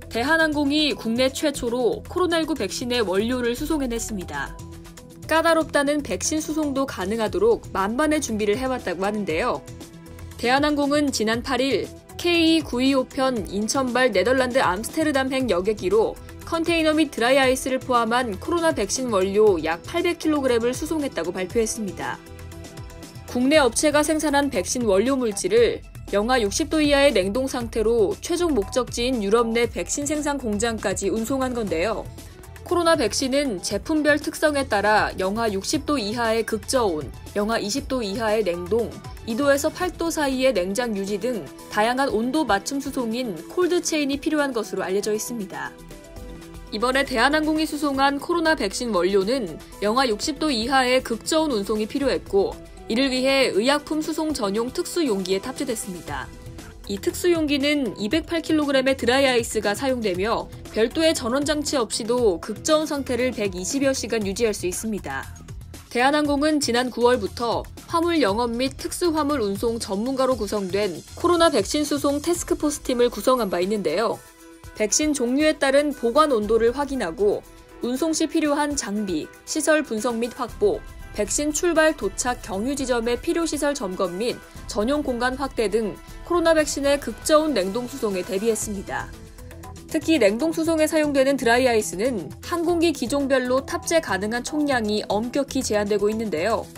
대한항공이 국내 최초로 코로나19 백신의 원료를 수송해냈습니다. 까다롭다는 백신 수송도 가능하도록 만반의 준비를 해왔다고 하는데요. 대한항공은 지난 8일 KE925편 인천발 네덜란드 암스테르담행 여객기로 컨테이너 및 드라이아이스를 포함한 코로나 백신 원료 약 800kg을 수송했다고 발표했습니다. 국내 업체가 생산한 백신 원료 물질을 영하 60도 이하의 냉동 상태로 최종 목적지인 유럽 내 백신 생산 공장까지 운송한 건데요. 코로나 백신은 제품별 특성에 따라 영하 60도 이하의 극저온, 영하 20도 이하의 냉동, 2도에서 8도 사이의 냉장 유지 등 다양한 온도 맞춤 수송인 콜드체인이 필요한 것으로 알려져 있습니다. 이번에 대한항공이 수송한 코로나 백신 원료는 영하 60도 이하의 극저온 운송이 필요했고, 이를 위해 의약품 수송 전용 특수 용기에 탑재됐습니다. 이 특수 용기는 208kg의 드라이아이스가 사용되며 별도의 전원장치 없이도 극저온 상태를 120여 시간 유지할 수 있습니다. 대한항공은 지난 9월부터 화물 영업 및 특수화물 운송 전문가로 구성된 코로나 백신 수송 태스크포스 팀을 구성한 바 있는데요. 백신 종류에 따른 보관 온도를 확인하고 운송 시 필요한 장비, 시설 분석 및 확보, 백신 출발 도착 경유 지점의 필요시설 점검 및 전용 공간 확대 등 코로나 백신의 극저온 냉동 수송에 대비했습니다. 특히 냉동 수송에 사용되는 드라이아이스는 항공기 기종별로 탑재 가능한 총량이 엄격히 제한되고 있는데요.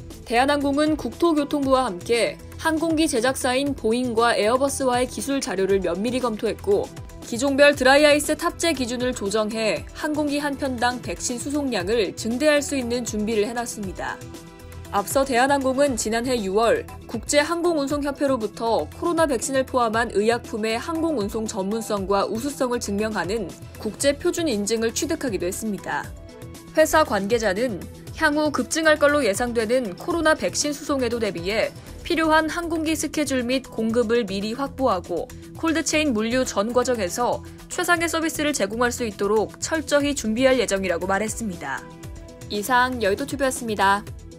대한항공은 국토교통부와 함께 항공기 제작사인 보잉과 에어버스와의 기술 자료를 면밀히 검토했고, 기종별 드라이아이스 탑재 기준을 조정해 항공기 한 편당 백신 수송량을 증대할 수 있는 준비를 해놨습니다. 앞서 대한항공은 지난해 6월 국제항공운송협회로부터 코로나 백신을 포함한 의약품의 항공운송 전문성과 우수성을 증명하는 국제표준 인증을 취득하기도 했습니다. 회사 관계자는 향후 급증할 걸로 예상되는 코로나 백신 수송에도 대비해 필요한 항공기 스케줄 및 공급을 미리 확보하고 콜드체인 물류 전 과정에서 최상의 서비스를 제공할 수 있도록 철저히 준비할 예정이라고 말했습니다. 이상 여의도튜브였습니다.